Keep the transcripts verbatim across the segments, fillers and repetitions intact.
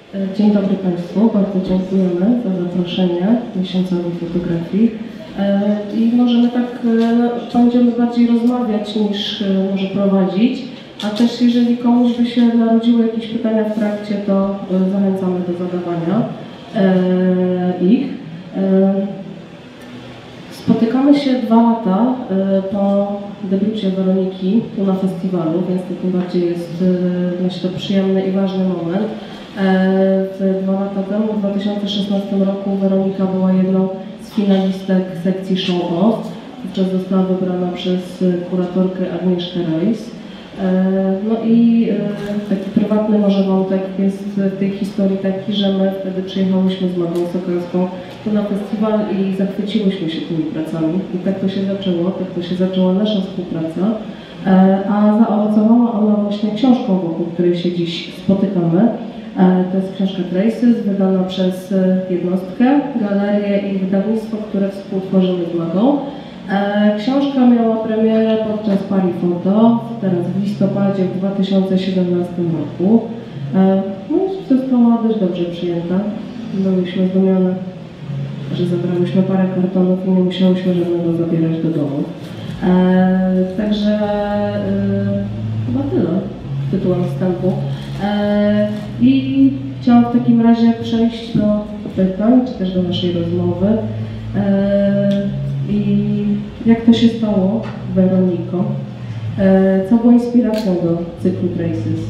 Dzień dobry Państwu, bardzo dziękujemy za zaproszenie miesiącowi fotografii i możemy tak, będziemy bardziej rozmawiać niż może prowadzić, a też jeżeli komuś by się narodziły jakieś pytania w trakcie, to zachęcamy do zadawania ich. Spotykamy się dwa lata po debiucie Weroniki tu na festiwalu, więc to tym bardziej jest, myślę, przyjemny i ważny moment. Dwa lata temu, w dwa tysiące szesnastym roku, Weronika była jedną z finalistek sekcji Show Off. Wówczas została wybrana przez kuratorkę Agnieszkę Rejs. No i taki prywatny może wątek jest w tej historii taki, że my wtedy przyjechałyśmy z Magą Sokolską tu na festiwal i zachwyciłyśmy się tymi pracami. I tak to się zaczęło, tak to się zaczęła nasza współpraca. A zaowocowała ona właśnie książką, wokół której się dziś spotykamy. To jest książka Traces, wydana przez jednostkę, galerię i wydawnictwo, które współtworzymy z Magą. Książka miała premierę podczas Paris Photo, teraz w listopadzie w dwa tysiące siedemnastym roku. No i została dość dobrze przyjęta. Byłyśmy zdumione, że zabrałyśmy parę kartonów i nie musiałyśmy żadnego zabierać do domu. Także chyba tyle tytułem wstępu. I chciałam w takim razie przejść do pytań, czy też do naszej rozmowy. I jak to się stało, Weroniko? Co było inspiracją do cyklu Traces?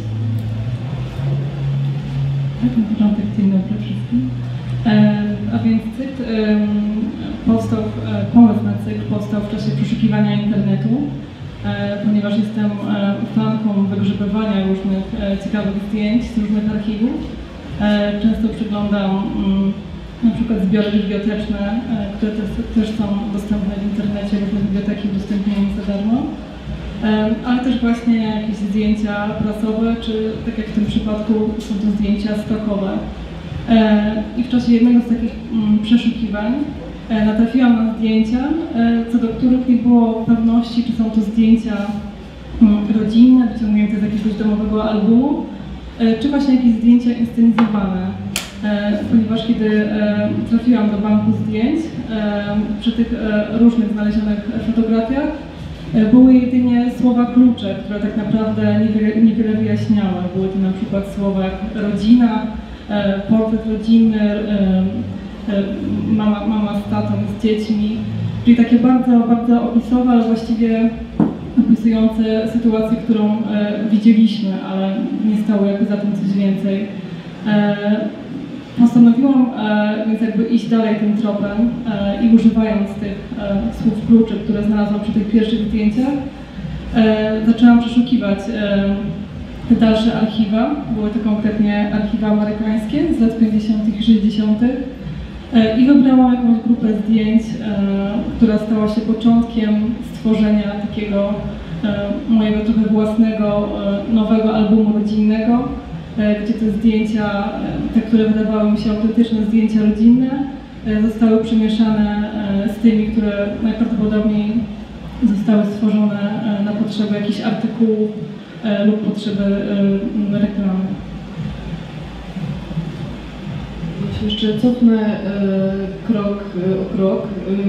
Tak, na początek dzień dobry wszystkim. A więc cykl powstał, pomysł na cykl powstał w czasie poszukiwania internetu, ponieważ jestem fanką wygrzebywania różnych ciekawych zdjęć z różnych archiwów. Często przeglądam na przykład zbiory biblioteczne, które też, też są dostępne w internecie, różne biblioteki udostępniają za darmo, ale też właśnie jakieś zdjęcia prasowe, czy tak jak w tym przypadku są to zdjęcia stokowe. I w czasie jednego z takich przeszukiwań natrafiłam na zdjęcia, co do których nie było pewności, czy są to zdjęcia rodzinne, wyciągnięte z jakiegoś domowego albumu, czy właśnie jakieś zdjęcia inscenizowane. Ponieważ kiedy trafiłam do banku zdjęć, przy tych różnych znalezionych fotografiach były jedynie słowa klucze, które tak naprawdę niewiele, niewiele wyjaśniały. Były to na przykład słowa jak rodzina, portret rodzinny, mama, mama z tatą, z dziećmi, czyli takie bardzo, bardzo opisowe, ale właściwie opisujące sytuację, którą widzieliśmy, ale nie stało jakby za tym coś więcej. Postanowiłam e, więc jakby iść dalej tym tropem e, i używając tych e, słów kluczy, które znalazłam przy tych pierwszych zdjęciach, e, zaczęłam przeszukiwać e, te dalsze archiwa. Były to konkretnie archiwa amerykańskie z lat pięćdziesiątych i sześćdziesiątych e, i wybrałam jakąś grupę zdjęć, e, która stała się początkiem stworzenia takiego e, mojego trochę własnego, e, nowego albumu rodzinnego, gdzie te zdjęcia, te, które wydawały mi się autentyczne zdjęcia rodzinne, zostały przemieszane z tymi, które najprawdopodobniej zostały stworzone na potrzeby jakichś artykułów lub potrzeby reklamy. Ja się jeszcze cofnę krok o krok,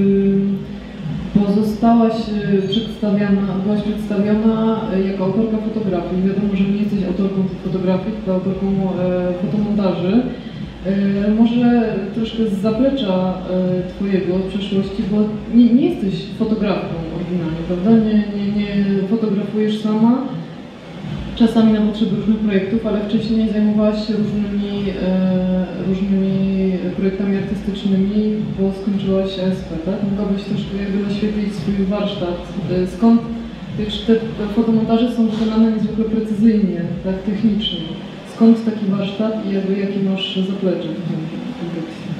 bo zostałaś przedstawiona, byłaś przedstawiona jako autorka fotografii. Wiadomo, że nie jesteś autorką fotografii, tylko autorką fotomontaży. Może troszkę z zaplecza twojego w przeszłości, bo nie, nie jesteś fotografką oryginalnie, prawda? Nie, nie, nie fotografujesz sama, czasami na potrzeby różnych projektów, ale wcześniej zajmowałaś się różnymi, różnymi projektami artystycznymi, bo skończyłaś S P, tak? Mogłabyś troszkę jakby naświetlić swój warsztat. Skąd te fotomontaże są wykonane niezwykle precyzyjnie, tak technicznie. Skąd taki warsztat i jakby jakie masz zaplecze w tym kontekście?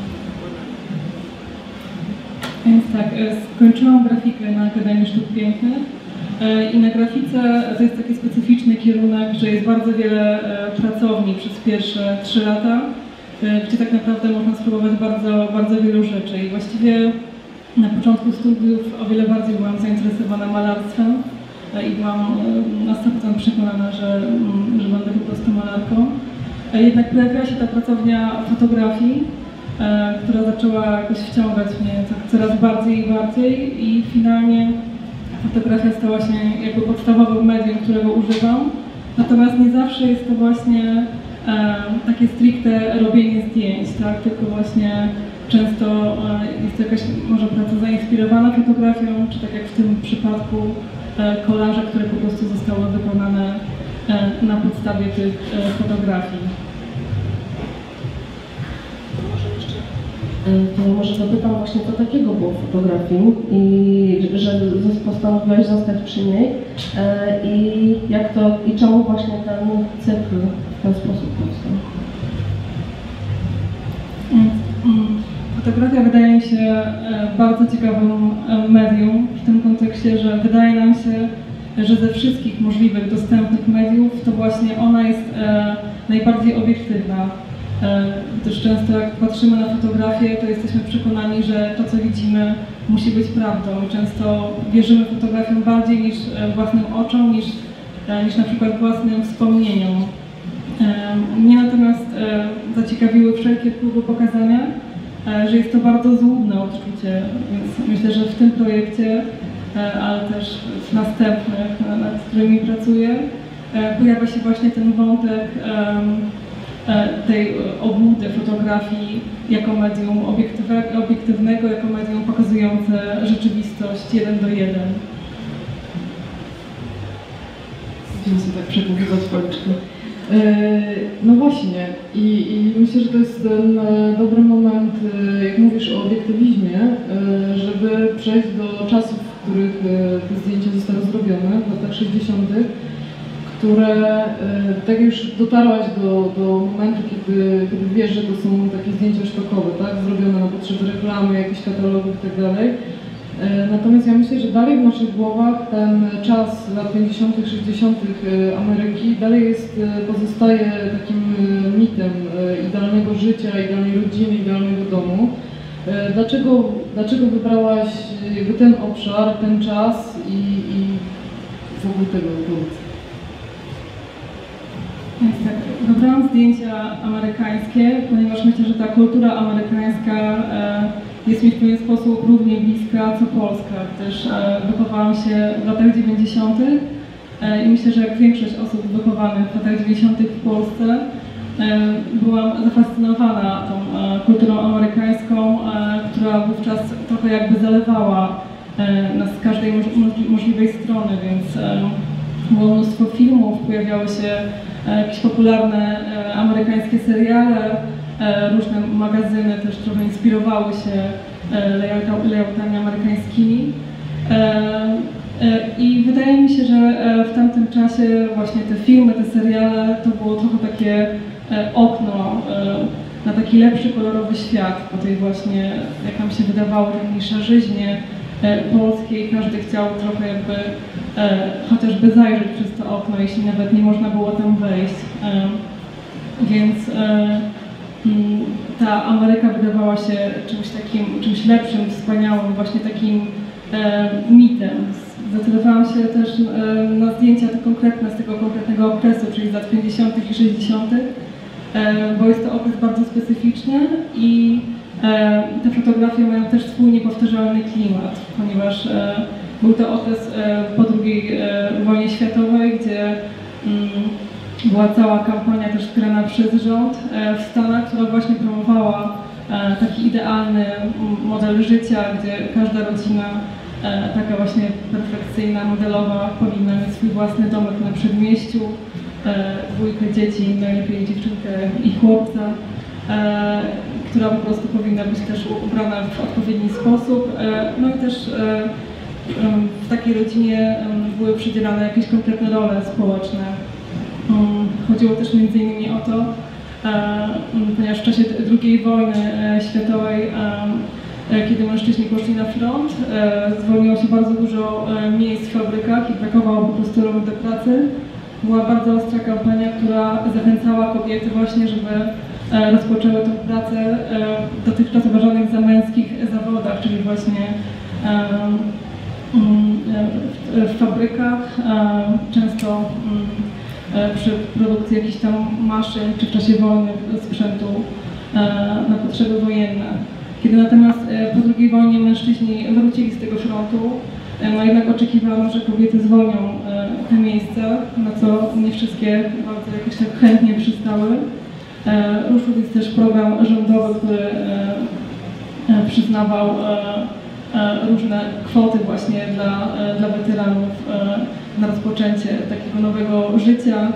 Więc tak, skończyłam grafikę na Akademii Sztuk Pięknych i na grafice to jest taki specyficzny kierunek, że jest bardzo wiele pracowni przez pierwsze trzy lata, gdzie tak naprawdę można spróbować bardzo, bardzo wielu rzeczy i właściwie na początku studiów o wiele bardziej byłam zainteresowana malarstwem i byłam na sto procent przekonana, że, że będę po prostu malarką. jednak pojawiła się ta pracownia fotografii, która zaczęła jakoś wciągać mnie tak coraz bardziej i bardziej i finalnie fotografia stała się jakby podstawowym medium, którego używam. Natomiast nie zawsze jest to właśnie e, takie stricte robienie zdjęć, tak? Tylko właśnie często e, jest to jakaś może praca zainspirowana fotografią, czy tak jak w tym przypadku e, kolaże, które po prostu zostały wykonane e, na podstawie tych e, fotografii. To może zapytam właśnie, co takiego było w fotografii i że postanowiłaś zostać przy niej i jak to, i czemu właśnie ten cykl w ten sposób powstał? Fotografia wydaje mi się bardzo ciekawym medium w tym kontekście, że wydaje nam się, że ze wszystkich możliwych dostępnych mediów to właśnie ona jest najbardziej obiektywna. Też często jak patrzymy na fotografię, to jesteśmy przekonani, że to, co widzimy, musi być prawdą. Często wierzymy fotografiom bardziej niż własnym oczom, niż, niż na przykład własnym wspomnieniom. Mnie natomiast zaciekawiły wszelkie próby pokazania, że jest to bardzo złudne odczucie, więc myślę, że w tym projekcie, ale też w następnych, nad którymi pracuję, pojawia się właśnie ten wątek tej obłudy fotografii jako medium obiektywnego, jako medium pokazujące rzeczywistość jeden do jeden. Będziemy sobie tak przekonywać policzki. No właśnie i, i myślę, że to jest ten dobry moment, jak mówisz o obiektywizmie, żeby przejść do czasów, w których te zdjęcia zostały zrobione, w latach sześćdziesiątych, które, tak już dotarłaś do, do momentu, kiedy, kiedy wiesz, że to są takie zdjęcia sztokowe, tak, zrobione na potrzeby reklamy, jakichś katalogów itd. Natomiast ja myślę, że dalej w naszych głowach ten czas lat pięćdziesiątych, sześćdziesiątych Ameryki dalej jest, pozostaje takim mitem idealnego życia, idealnej rodziny, idealnego domu. Dlaczego, dlaczego wybrałaś jakby ten obszar, ten czas i, i w ogóle tego produkcji? Więc tak, wybrałam zdjęcia amerykańskie, ponieważ myślę, że ta kultura amerykańska jest mi w pewien sposób równie bliska co Polska, gdyż wychowałam się w latach dziewięćdziesiątych i myślę, że jak większość osób wychowanych w latach dziewięćdziesiątych w Polsce byłam zafascynowana tą kulturą amerykańską, która wówczas trochę jakby zalewała nas z każdej możliwej strony, więc było mnóstwo filmów, pojawiały się jakieś popularne amerykańskie seriale, różne magazyny też trochę inspirowały się layoutami amerykańskimi. I wydaje mi się, że w tamtym czasie właśnie te filmy, te seriale to było trochę takie okno na taki lepszy, kolorowy świat po tej właśnie, jak nam się wydawało, takiej szarzyźnie polskiej. Każdy chciał trochę jakby chociażby zajrzeć przez to okno, jeśli nawet nie można było tam wejść. Więc ta Ameryka wydawała się czymś takim, czymś lepszym, wspaniałym, właśnie takim mitem. Zdecydowałam się też na zdjęcia te konkretne z tego konkretnego okresu, czyli z lat pięćdziesiątych i sześćdziesiątych, bo jest to okres bardzo specyficzny i te fotografie mają też swój niepowtarzalny klimat, ponieważ był to okres po drugiej wojnie światowej, gdzie była cała kampania też wspierana przez rząd w Stanach, która właśnie promowała taki idealny model życia, gdzie każda rodzina taka właśnie perfekcyjna, modelowa powinna mieć swój własny domek na przedmieściu, dwójkę dzieci, najlepiej dziewczynkę i chłopca, która po prostu powinna być też ubrana w odpowiedni sposób. No i też w takiej rodzinie były przydzielane jakieś konkretne role społeczne. Chodziło też między innymi o to, ponieważ w czasie drugiej wojny światowej, kiedy mężczyźni poszli na front, zwolniło się bardzo dużo miejsc w fabrykach i brakowało po prostu rąk do pracy. Była bardzo ostra kampania, która zachęcała kobiety właśnie, żeby rozpoczęły tę pracę w dotychczas uważanych za męskich zawodach, czyli właśnie w fabrykach, często przy produkcji jakichś tam maszyn, czy w czasie wojny sprzętu na potrzeby wojenne. Kiedy natomiast po drugiej wojnie mężczyźni wrócili z tego frontu, no jednak oczekiwano, że kobiety zwolnią te miejsca, na co nie wszystkie bardzo jakoś tak chętnie przystały. Ruszył więc też program rządowy, który przyznawał różne kwoty właśnie dla, dla weteranów na rozpoczęcie takiego nowego życia.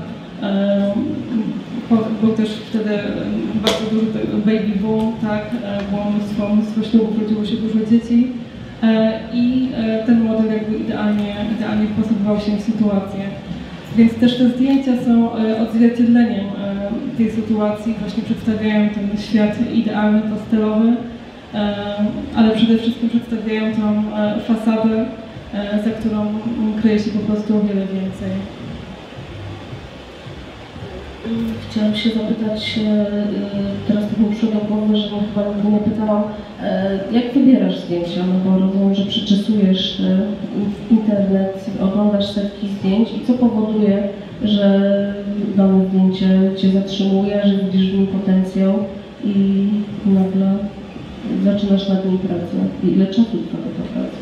Był też wtedy bardzo duży baby boom, tak? Było mnóstwo, mnóstwo ślubów, rodziło się dużo dzieci i ten model jakby idealnie, idealnie wpasowywał się w sytuację. Więc też te zdjęcia są odzwierciedleniem tej sytuacji, właśnie przedstawiają ten świat idealny, pastelowy, ale przede wszystkim przedstawiają tą fasadę, za którą kryje się po prostu o wiele więcej. Chciałam się zapytać, teraz tak mi przyszło do głowy, że chyba nigdy nie pytałam, jak wybierasz zdjęcia, no bo rozumiem, że przeczesujesz internet, oglądasz setki zdjęć i co powoduje, że dane zdjęcie Cię zatrzymuje, że widzisz w nim potencjał i nagle zaczynasz nad nim pracę. I ile czasu trwa ta praca?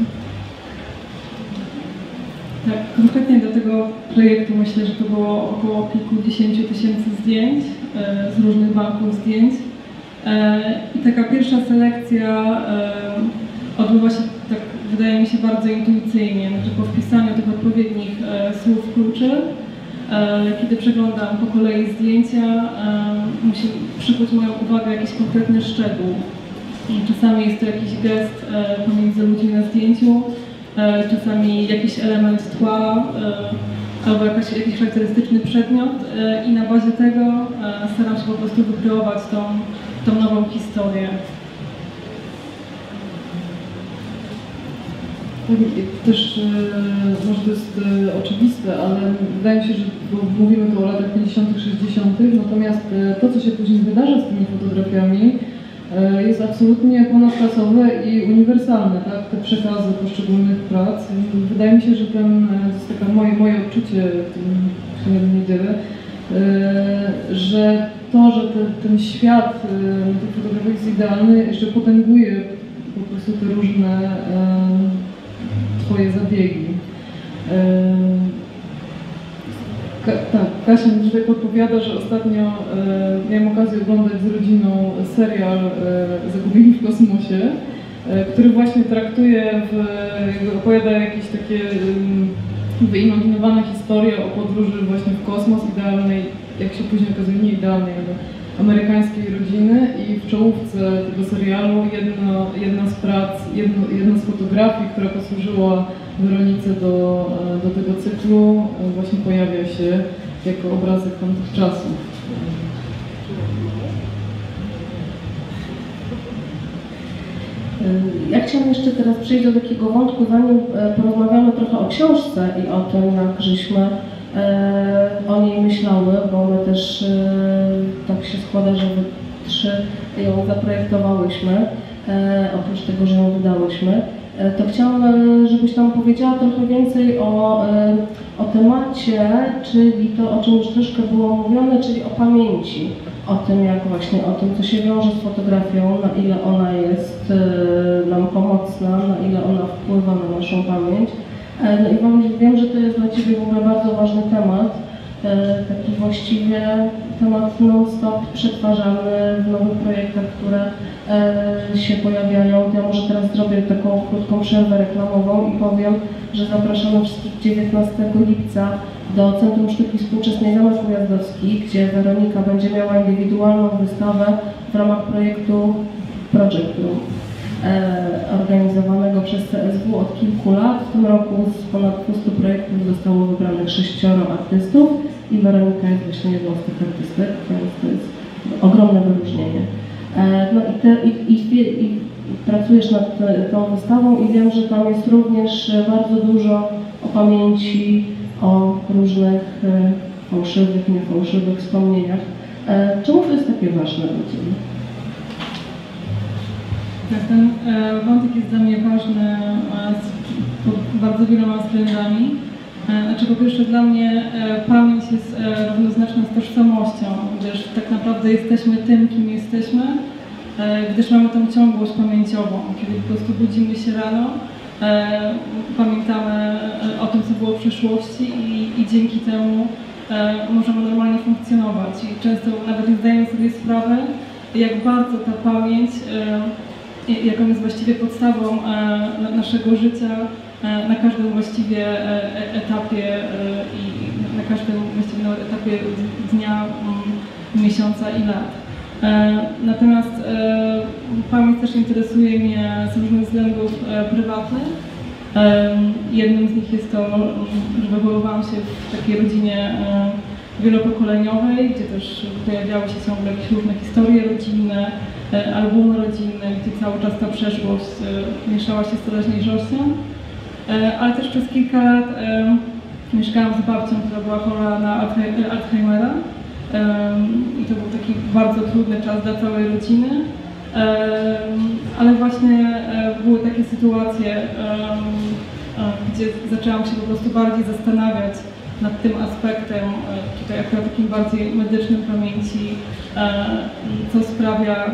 Tak, konkretnie do tego projektu myślę, że to było około kilkudziesięciu tysięcy zdjęć e, z różnych banków zdjęć. E, I taka pierwsza selekcja e, odbywa się, tak wydaje mi się, bardzo intuicyjnie, znaczy po wpisaniu tych odpowiednich e, słów kluczy. E, kiedy przeglądam po kolei zdjęcia, e, musi przykuć moją uwagę jakiś konkretny szczegół. I czasami jest to jakiś gest e, pomiędzy ludźmi na zdjęciu, czasami jakiś element tła albo jakaś, jakiś charakterystyczny przedmiot i na bazie tego staram się po prostu wykreować tą, tą nową historię. Też może to jest oczywiste, ale wydaje mi się, że mówimy tu o latach pięćdziesiątych, sześćdziesiątych, natomiast to, co się później wydarza z tymi fotografiami, jest absolutnie ponadczasowe i uniwersalne, tak? Te przekazy poszczególnych prac. Wydaje mi się, że ten, to jest taka moje, moje odczucie w tym niedzielę, że to, że te, ten świat tych fotografii jest idealny, jeszcze potęguje po prostu te różne Twoje zabiegi. Ka tak, Kasia mi tutaj podpowiada, że ostatnio e, miałem okazję oglądać z rodziną serial e, Zagubieni w kosmosie, e, który właśnie traktuje, w, opowiada jakieś takie e, wyimaginowane historie o podróży właśnie w kosmos idealnej, jak się później okazuje, nie idealnej, ale amerykańskiej rodziny i w czołówce tego serialu jedno, jedna z prac, jedno, jedna z fotografii, która posłużyła Weronice do, do tego cyklu, właśnie pojawia się jako obrazek tamtych czasów. Ja chciałam jeszcze teraz przejść do takiego wątku, zanim porozmawiamy trochę o książce i o tym, jak żeśmy o niej myślały, bo my też tak się składa, że wy trzy ją zaprojektowałyśmy, oprócz tego, że ją wydałyśmy. To chciałam, żebyś tam powiedziała trochę więcej o, o temacie, czyli to, o czym już troszkę było mówione, czyli o pamięci. O tym, jak właśnie, o tym, co się wiąże z fotografią, na ile ona jest nam pomocna, na ile ona wpływa na naszą pamięć. No i wam, wiem, że to jest dla Ciebie w ogóle bardzo ważny temat, taki właściwie temat non-stop przetwarzany w nowych projektach, które się pojawiają. Ja może teraz zrobię taką krótką przerwę reklamową i powiem, że zapraszamy wszystkich dziewiętnastego lipca do Centrum Sztuki Współczesnej Zamek Ujazdowski, gdzie Weronika będzie miała indywidualną wystawę w ramach projektu Project Room, organizowanego przez C S W od kilku lat. W tym roku z ponad dwustu projektów zostało wybranych sześcioro artystów i Weronika jest właśnie jedną z tych artystek, więc to jest ogromne wyróżnienie. No i, te, i, i, i pracujesz nad tą wystawą i wiem, że tam jest również bardzo dużo o pamięci, o różnych fałszywych, niefałszywych wspomnieniach. Czemu to jest takie ważne dla Ciebie? Tak, ten e, wątek jest dla mnie ważny e, z, pod bardzo wieloma względami. Znaczy, po pierwsze, dla mnie pamięć jest równoznaczna z tożsamością, gdyż tak naprawdę jesteśmy tym, kim jesteśmy, gdyż mamy tą ciągłość pamięciową. Kiedy po prostu budzimy się rano, pamiętamy o tym, co było w przeszłości i, i dzięki temu możemy normalnie funkcjonować. I często nawet nie zdajemy sobie sprawy, jak bardzo ta pamięć, jaką jest właściwie podstawą naszego życia, na każdym właściwie etapie i na każdym właściwie etapie dnia, miesiąca i lat. Natomiast pamięć też interesuje mnie z różnych względów prywatnych. Jednym z nich jest to, że wychowywałam się w takiej rodzinie wielopokoleniowej, gdzie też pojawiały się ciągle jakieś różne historie rodzinne, albumy rodzinne, gdzie cały czas ta przeszłość mieszała się z teraźniejszością. Ale też przez kilka lat mieszkałam z babcią, która była chora na Alzheimera. I to był taki bardzo trudny czas dla całej rodziny. Ale właśnie były takie sytuacje, gdzie zaczęłam się po prostu bardziej zastanawiać nad tym aspektem, tutaj akurat takim bardziej medycznym pamięci, co sprawia,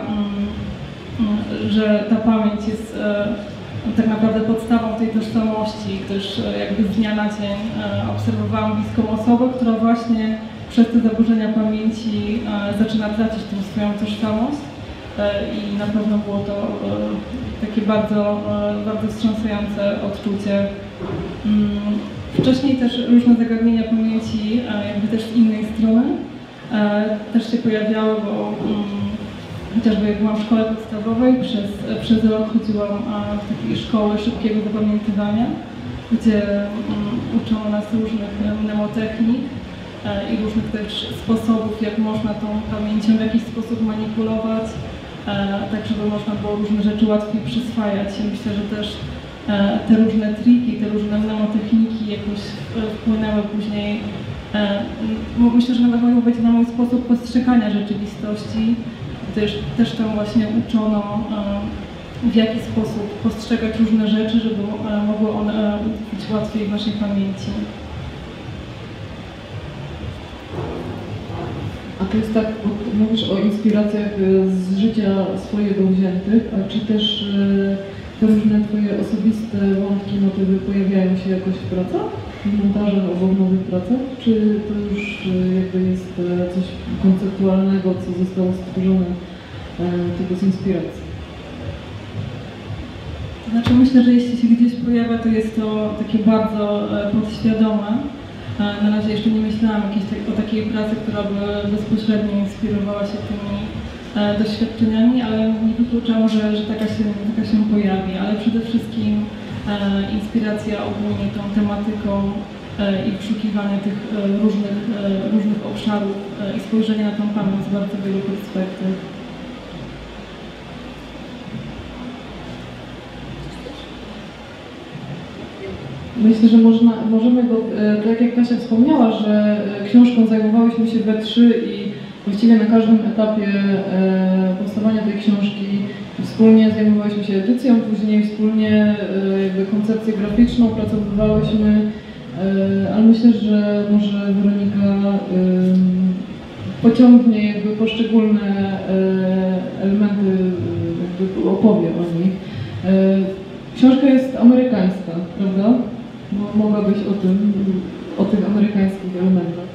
że ta pamięć jest tak naprawdę podstawą tej tożsamości, gdyż jakby z dnia na dzień obserwowałam bliską osobę, która właśnie przez te zaburzenia pamięci zaczyna tracić tą swoją tożsamość i na pewno było to takie bardzo, bardzo wstrząsające odczucie. Wcześniej też różne zagadnienia pamięci, jakby też z innej strony, też się pojawiały, bo chociażby jak byłam w szkole podstawowej, przez, przez rok chodziłam w takiej szkoły szybkiego zapamiętywania, gdzie uczono nas różnych mnemotechnik i różnych też sposobów, jak można tą pamięcią w jakiś sposób manipulować, tak żeby można było różne rzeczy łatwiej przyswajać. I myślę, że też te różne triki, te różne mnemotechniki jakoś wpłynęły później. Myślę, że nawet mogło być na mój sposób postrzegania rzeczywistości, gdyż też tam właśnie uczono, w jaki sposób postrzegać różne rzeczy, żeby mogły one być łatwiej w naszej pamięci. A to jest tak, bo mówisz o inspiracjach z życia swojego wziętych, a czy też te różne Twoje osobiste wątki, motywy pojawiają się jakoś w pracach, w montażach albo w nowych pracach, czy to już jakby jest coś konceptualnego, co zostało stworzone tylko z inspiracji? Znaczy myślę, że jeśli się gdzieś pojawia, to jest to takie bardzo podświadome. Na razie jeszcze nie myślałam jakiejś, o takiej pracy, która by bezpośrednio inspirowała się tymi doświadczeniami, ale nie wykluczam, że, że taka, się, taka się pojawi, ale przede wszystkim inspiracja ogólnie tą tematyką i wyszukiwanie tych różnych, różnych obszarów i spojrzenie na tą pamięć z bardzo wielu perspektyw. Myślę, że można, możemy go, tak jak Kasia wspomniała, że książką zajmowałyśmy się we trzy i właściwie na każdym etapie powstawania tej książki wspólnie zajmowałyśmy się edycją, później wspólnie jakby koncepcję graficzną pracowałyśmy, ale myślę, że może Weronika pociągnie jakby poszczególne elementy, jakby opowie o nich. Książka jest amerykańska, prawda? No, mogłabyś o tym, o tych amerykańskich elementach.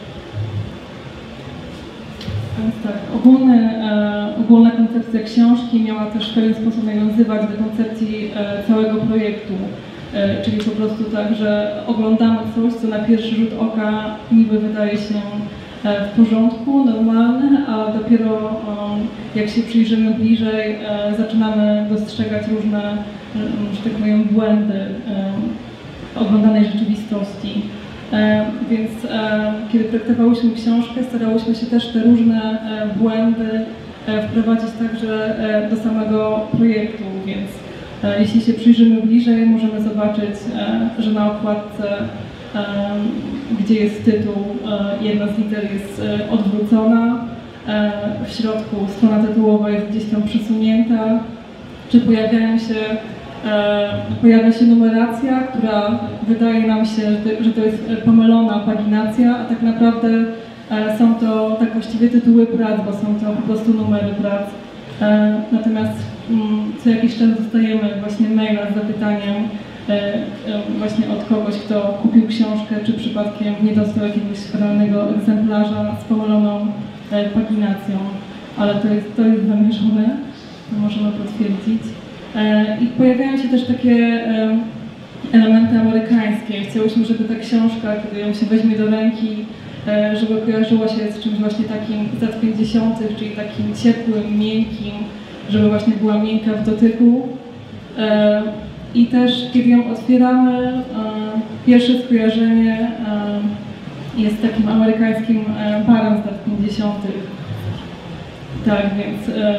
Więc tak, ogólny, e, ogólna koncepcja książki miała też w pewien sposób nawiązywać do koncepcji e, całego projektu. E, czyli po prostu tak, że oglądamy coś, co na pierwszy rzut oka niby wydaje się e, w porządku, normalne, a dopiero e, jak się przyjrzymy bliżej, e, zaczynamy dostrzegać różne, e, że tak powiem, błędy e, oglądanej rzeczywistości. E, więc e, kiedy projektowałyśmy książkę, starałyśmy się też te różne e, błędy e, wprowadzić także e, do samego projektu, więc e, jeśli się przyjrzymy bliżej, możemy zobaczyć, e, że na okładce, e, gdzie jest tytuł, e, jedna z liter jest e, odwrócona, e, w środku strona tytułowa jest gdzieś tam przesunięta, czy pojawiają się e, pojawia się numeracja, która wydaje nam się, że to, że to jest pomylona paginacja, a tak naprawdę e, są to tak właściwie tytuły prac, bo są to po prostu numery prac. E, natomiast m, co jakiś czas dostajemy właśnie maila z zapytaniem e, e, właśnie od kogoś, kto kupił książkę, czy przypadkiem nie dostał jakiegoś realnego egzemplarza z pomyloną e, paginacją, ale to jest, to jest zamierzone, to możemy potwierdzić. E, I pojawiają się też takie e, elementy amerykańskie. Chciałyśmy, żeby ta książka, kiedy ją się weźmie do ręki, e, żeby kojarzyła się z czymś właśnie takim z lat pięćdziesiątych, czyli takim ciepłym, miękkim, żeby właśnie była miękka w dotyku. E, I też, kiedy ją otwieramy, e, pierwsze skojarzenie e, jest takim amerykańskim e, barem z lat pięćdziesiątych. Tak, więc... E,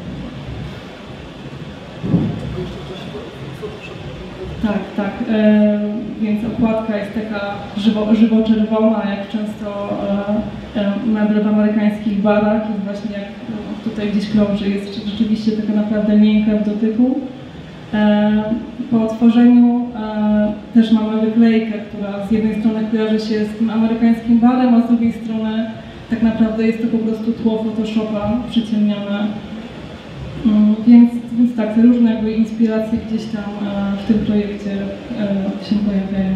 Tak, tak. E, więc okładka jest taka żywo, żywo-czerwona, jak często e, e, meble w amerykańskich barach. Jest właśnie jak no, tutaj gdzieś krąży, jest rzeczywiście taka naprawdę miękka w dotyku. E, po otworzeniu e, też mamy wyklejkę, która z jednej strony kojarzy się z tym amerykańskim barem, a z drugiej strony tak naprawdę jest to po prostu tło Photoshopa przyciemnione. Mm, więc, więc tak, te różne jakby inspiracje gdzieś tam e, w tym projekcie e, się pojawiają.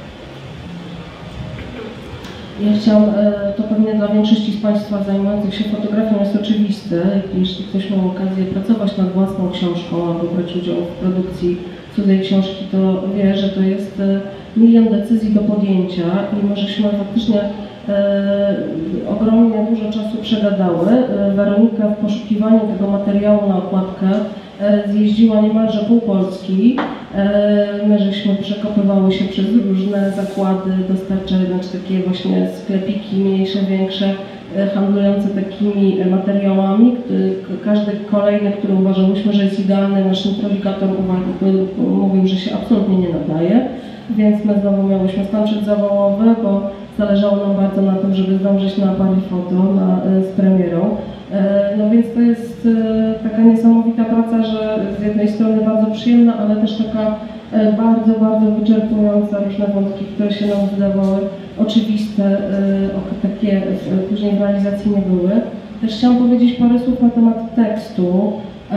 Ja chciałam, to pewnie dla większości z Państwa zajmujących się fotografią jest oczywiste, jeśli ktoś miał okazję pracować nad własną książką albo brać udział w produkcji cudzej książki, to wie, że to jest milion decyzji do podjęcia i my żeśmy faktycznie e, ogromnie dużo czasu przegadały. Weronika w poszukiwaniu tego materiału na okładkę e, zjeździła niemalże pół Polski. My żeśmy przekopywały się przez różne zakłady dostarcze, znaczy takie właśnie sklepiki mniejsze, większe, handlujące takimi materiałami. Każdy kolejny, który uważałyśmy, że jest idealny, nasz introdukator mówił, że się absolutnie nie nadaje, więc my znowu miałyśmy stan przedzawałowy, bo zależało nam bardzo na tym, żeby zdążyć na pari foto na, z premierą. No więc to jest taka niesamowita praca, że z jednej strony bardzo przyjemna, ale też taka bardzo, bardzo wyczerpująca, różne wątki, które się nam wydawały oczywiste, takie później w realizacji nie były. Też chciałam powiedzieć parę słów na temat tekstu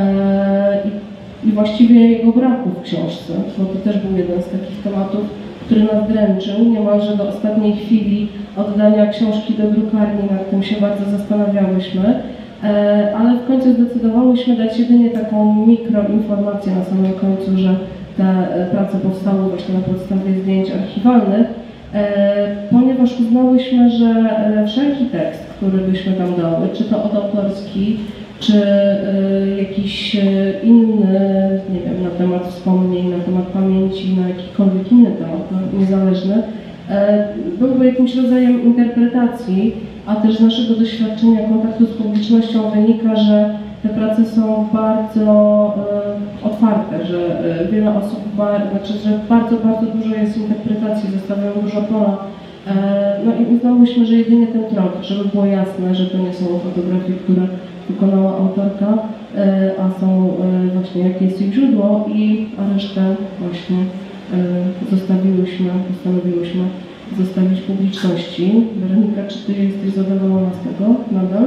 i, i właściwie jego braku w książce, bo to też był jeden z takich tematów, który nas dręczył niemalże do ostatniej chwili oddania książki do drukarni, nad tym się bardzo zastanawiałyśmy. Ale w końcu zdecydowałyśmy dać jedynie taką mikroinformację na samym końcu, że te prace powstały właśnie na podstawie zdjęć archiwalnych, ponieważ uznałyśmy, że wszelki tekst, który byśmy tam dały, czy to odautorski, czy jakiś inny, nie wiem, na temat wspomnień, na temat pamięci, na jakikolwiek inny temat, no, niezależny, byłby jakimś rodzajem interpretacji, a też z naszego doświadczenia kontaktu z publicznością wynika, że te prace są bardzo e, otwarte, że e, wiele osób, bar, znaczy, że bardzo, bardzo dużo jest interpretacji, zostawiają dużo pola. E, no i uznałyśmy, że jedynie ten trop, żeby było jasne, że to nie są fotografie, które wykonała autorka, e, a są e, właśnie jakie jest ich źródło, i a resztę właśnie e, zostawiłyśmy, postanowiłyśmy zostawić publiczności. Weronika, czy Ty jesteś zadowolona z tego nadal?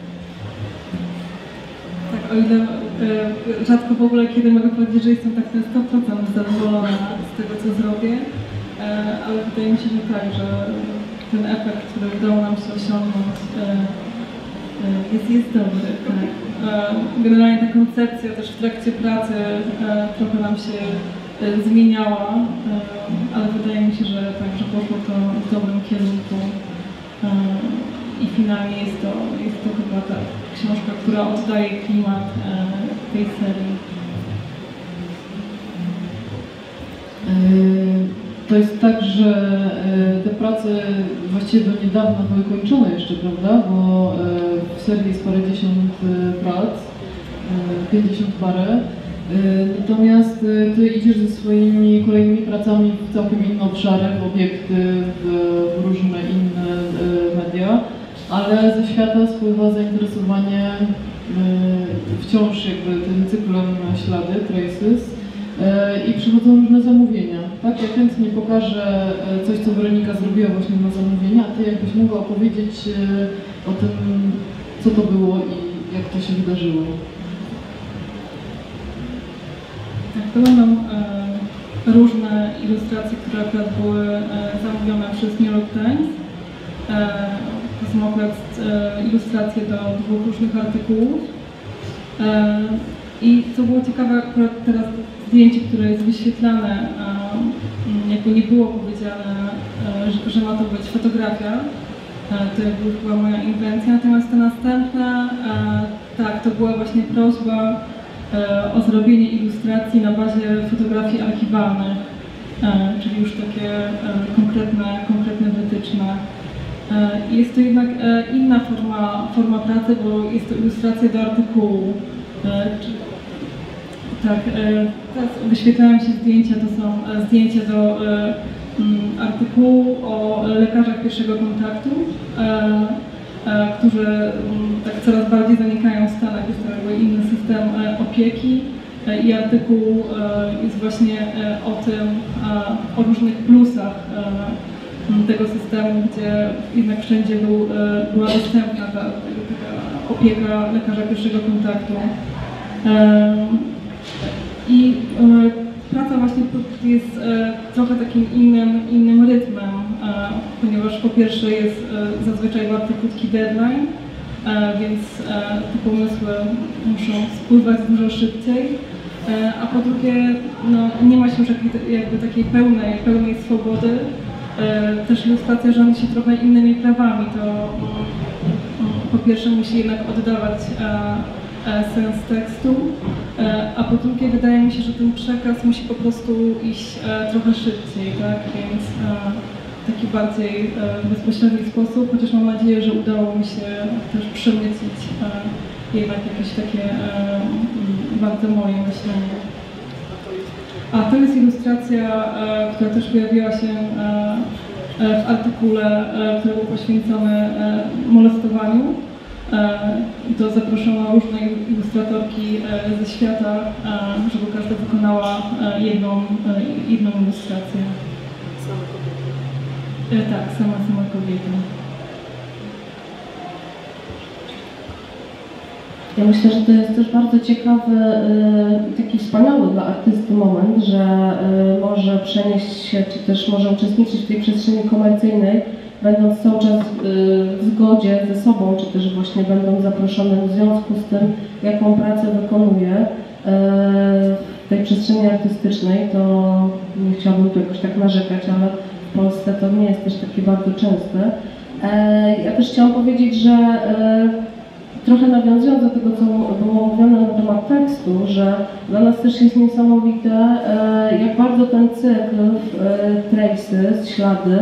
Tak, o ile e, rzadko w ogóle kiedy mogę powiedzieć, że jestem tak na sto procent zadowolona z tego, co zrobię, e, ale wydaje mi się, że tak, że ten efekt, który udało nam się osiągnąć, e, e, jest, jest dobry. Tak. E, generalnie ta koncepcja też w trakcie pracy e, trochę nam się e, zmieniała, e, ale wydaje mi się, że tak, że poszło to w dobrym kierunku. E, I finalnie jest to, jest to chyba ta książka, która oddaje klimat e, tej serii. To jest tak, że te prace właściwie do niedawna były kończone jeszcze, prawda? Bo w serii jest parędziesiąt prac, pięćdziesiąt parę. Natomiast Ty idziesz ze swoimi kolejnymi pracami w całkiem inne obszary, w obiekty, w różne inne media, ale ze świata spływa zainteresowanie wciąż jakby tym cyklem Ślady, Traces. i przychodzą różne zamówienia. Tak, ja chętnie pokażę coś, co Weronika zrobiła właśnie na zamówienia, a Ty jakbyś mogła opowiedzieć o tym, co to było i jak to się wydarzyło. Tak, to będą e, różne ilustracje, które akurat były e, zamówione przez New York Times. E, to są akurat e, ilustracje do dwóch różnych artykułów. E, I co było ciekawe, akurat teraz zdjęcie, które jest wyświetlane, e, jakby nie było powiedziane, e, że, że ma to być fotografia. E, to jakby była moja inwencja. Natomiast to następne, e, tak, to była właśnie prośba o zrobienie ilustracji na bazie fotografii archiwalnych, czyli już takie konkretne, konkretne wytyczne. Jest to jednak inna forma, forma pracy, bo jest to ilustracja do artykułu. Tak, teraz wyświetlają się zdjęcia, to są zdjęcia do artykułu o lekarzach pierwszego kontaktu, którzy tak coraz bardziej zanikają w Stanach. Jest to jakby inny system opieki i artykuł jest właśnie o tym, o różnych plusach tego systemu, gdzie jednak wszędzie był, była dostępna ta, taka opieka lekarza pierwszego kontaktu. I praca właśnie jest trochę takim innym, innym rytmem, ponieważ po pierwsze jest zazwyczaj bardzo krótki deadline, więc te pomysły muszą spływać dużo szybciej, a po drugie no, nie ma się już jakby takiej pełnej, pełnej swobody. Też ilustracja rządzi się trochę innymi prawami. To po pierwsze musi jednak oddawać sens tekstu, a po drugie wydaje mi się, że ten przekaz musi po prostu iść trochę szybciej, tak? Więc w taki bardziej bezpośredni sposób, chociaż mam nadzieję, że udało mi się też przemycić jednak jakieś takie bardzo moje myślenie. A to jest ilustracja, która też pojawiła się w artykule, który był poświęcony molestowaniu. I to zaproszono różne ilustratorki ze świata, żeby każda wykonała jedną, jedną ilustrację. Same kobiety? Tak, same, same kobiety. Ja myślę, że to jest też bardzo ciekawy, taki wspaniały dla artysty moment, że może przenieść się, czy też może uczestniczyć w tej przestrzeni komercyjnej, będąc cały czas w zgodzie ze sobą, czy też właśnie będąc zaproszonym w związku z tym, jaką pracę wykonuje w tej przestrzeni artystycznej. To nie chciałabym tu jakoś tak narzekać, ale w Polsce to nie jest też takie bardzo częste. Ja też chciałam powiedzieć, że trochę nawiązując do tego, co było mówione na temat tekstu, że dla nas też jest niesamowite, jak bardzo ten cykl Traces, ślady,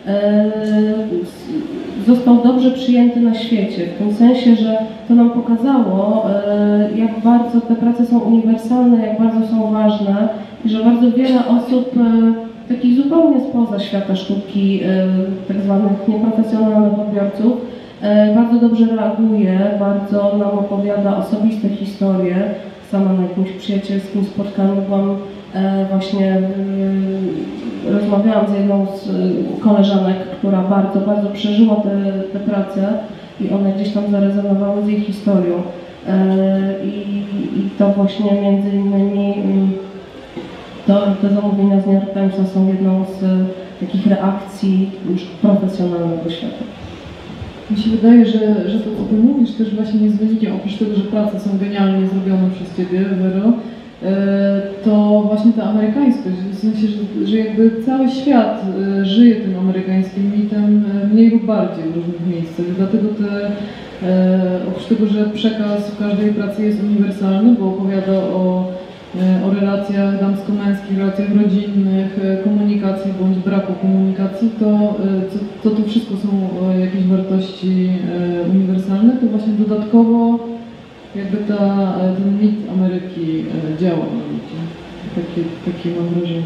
został dobrze przyjęty na świecie, w tym sensie, że to nam pokazało, jak bardzo te prace są uniwersalne, jak bardzo są ważne i że bardzo wiele osób takich zupełnie spoza świata sztuki, tak zwanych nieprofesjonalnych odbiorców, bardzo dobrze reaguje, bardzo nam opowiada osobiste historie. Sama na jakimś przyjacielskim spotkaniu byłam właśnie, rozmawiałam z jedną z koleżanek, która bardzo, bardzo przeżyła te, te prace i one gdzieś tam zarezonowały z jej historią. I, i to właśnie między innymi to, te zamówienia z New York Timesa są jedną z takich reakcji już profesjonalnego świata. Mi się wydaje, że, że to, co Ty mówisz, też właśnie jest wynikiem, oprócz tego, że prace są genialnie zrobione przez Ciebie, Wero, to właśnie ta amerykańskość, w sensie, że, że jakby cały świat żyje tym amerykańskim mitem mniej lub bardziej w różnych miejscach. Dlatego te, oprócz tego, że przekaz w każdej pracy jest uniwersalny, bo opowiada o, o relacjach damsko-męskich, relacjach rodzinnych, komunikacji bądź braku komunikacji, to, to, to tu wszystko są jakieś wartości uniwersalne, to właśnie dodatkowo jakby ta, ten mit Ameryki działa na ludzi. Takie, takie mam wrażenie.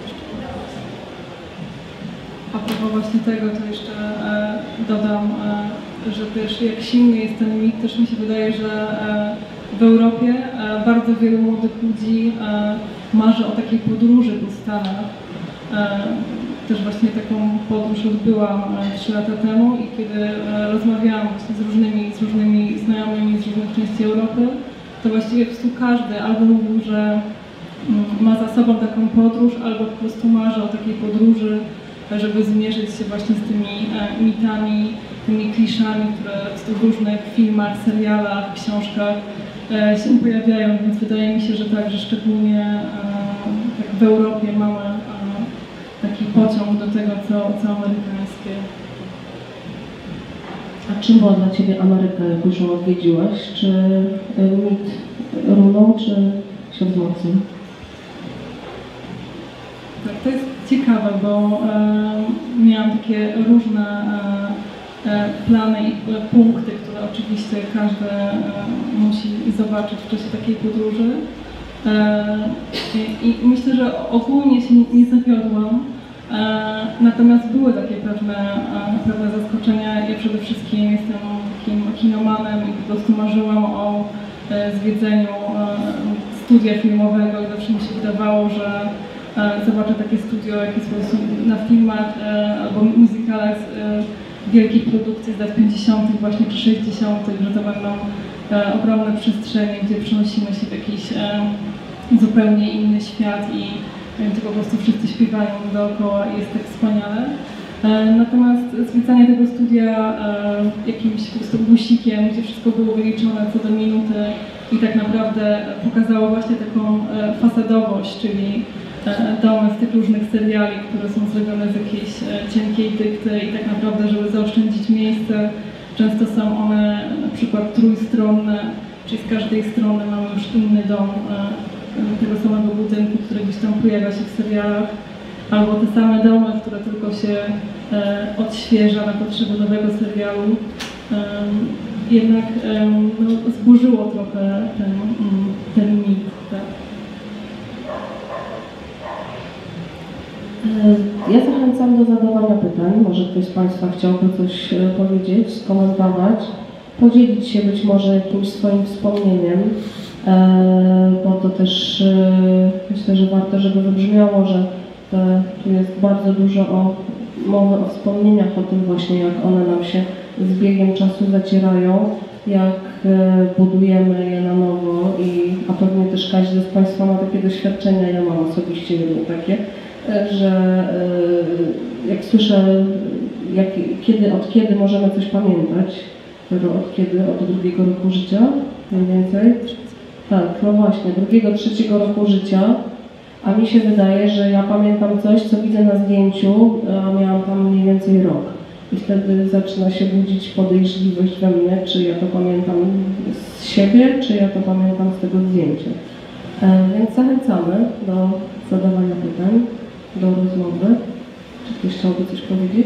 A propos właśnie tego, to jeszcze e, dodam, e, że też jak silny jest ten mit, też mi się wydaje, że e, w Europie bardzo wielu młodych ludzi marzy o takiej podróży po Stanach. Też właśnie taką podróż odbyłam trzy lata temu i kiedy rozmawiałam właśnie z różnymi, z różnymi znajomymi z różnych części Europy, to właściwie po prostu każdy albo mówił, że ma za sobą taką podróż, albo po prostu marzy o takiej podróży, żeby zmierzyć się właśnie z tymi mitami, tymi kliszami, które w różnych filmach, serialach, książkach się pojawiają, więc wydaje mi się, że tak, że szczególnie tak w Europie mamy taki pociąg do tego, co, co amerykańskie. A czym była dla Ciebie Ameryka, jak już ją odwiedziłaś? Czy mit runął, czy się wzmocnił? Tak, to jest ciekawe, bo e, miałam takie różne e, plany i punkty, które oczywiście każdy e, musi zobaczyć w czasie takiej podróży. E, i, I myślę, że ogólnie się nie, nie zawiodłam, e, natomiast były takie pewne, e, pewne zaskoczenia. Ja przede wszystkim jestem takim kinomanem i po prostu marzyłam o e, zwiedzeniu e, studia filmowego i zawsze mi się wydawało, że e, zobaczę takie studio, jakie jest po prostu na filmach e, albo musicalach e, wielkich produkcji z lat pięćdziesiątych właśnie czy sześćdziesiątych, że to będą e, ogromne przestrzenie, gdzie przenosimy się w jakiś e, zupełnie inny świat i gdzie po prostu wszyscy śpiewają dookoła i jest tak wspaniale. E, natomiast zwiedzanie tego studia e, jakimś po prostu gusikiem, gdzie wszystko było wyliczone co do minuty i tak naprawdę pokazało właśnie taką e, fasadowość, czyli e, domy z tych różnych seriali, które są zrobione z jakiejś e, cienkiej dykty i tak naprawdę, żeby zaoszczędzić miejsce, często są one na przykład trójstronne, czyli z każdej strony mamy już inny dom e, tego samego budynku, który gdzieś tam pojawia się w serialach, albo te same domy, które tylko się e, odświeża na potrzeby nowego serialu. E, jednak e, no, zburzyło trochę ten, ten mit. Tak. Ja zachęcam do zadawania pytań. Może ktoś z Państwa chciałby coś powiedzieć, skomentować, podzielić się być może jakimś swoim wspomnieniem, bo to też myślę, że warto, żeby wybrzmiało, że te, tu jest bardzo dużo o, mowy o wspomnieniach, o tym właśnie, jak one nam się z biegiem czasu zacierają, jak budujemy je na nowo, i, a pewnie też każdy z Państwa ma takie doświadczenia, ja mam osobiście jedno takie, że jak słyszę, jak, kiedy, od kiedy możemy coś pamiętać, od kiedy, od drugiego roku życia mniej więcej. Tak, no właśnie, drugiego, trzeciego roku życia, a mi się wydaje, że ja pamiętam coś, co widzę na zdjęciu, a miałam tam mniej więcej rok. I wtedy zaczyna się budzić podejrzliwość we mnie, czy ja to pamiętam z siebie, czy ja to pamiętam z tego zdjęcia. E, więc zachęcamy do zadawania pytań, do rozmowy. Czy ktoś chciałby coś powiedzieć?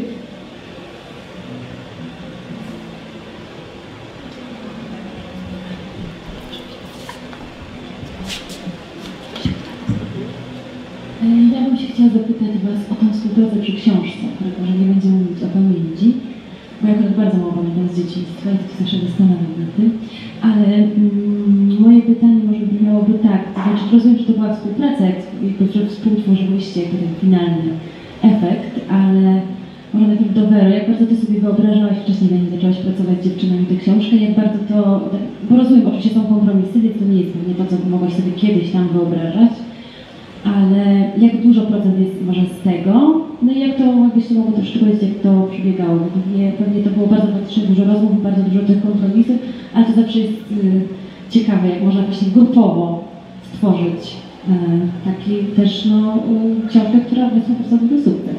Ja bym się chciała zapytać Was o tą współpracę przy książce, którego może nie będziemy mówić o pamięci, bo ja akurat bardzo mało pamiętam z dzieciństwa i to się zawsze zastanawiam nad tym, ale mm, moje pytanie może brzmiałoby tak, to znaczy rozumiem, że to była współpraca, jak, jakby, że współtworzyłyście jakby ten finalny efekt, ale może najpierw do Wery, jak bardzo Ty sobie wyobrażałaś wcześniej, zanim zaczęłaś pracować z dziewczynami tę książkę, jak bardzo to, bo rozumiem, oczywiście są kompromisy, więc to nie jest pewnie to, co mogłaś sobie kiedyś tam wyobrażać, ale jak dużo procent jest może z tego, no i jak to, jakbyście mogli troszkę powiedzieć, jak to przebiegało, bo pewnie, pewnie to było bardzo faktycznie dużo rozmów, bardzo dużo tych kompromisów, ale to zawsze jest y, ciekawe, jak można właśnie grupowo stworzyć y, taki też, no, y, książkę, która wysłała po sobie sukces.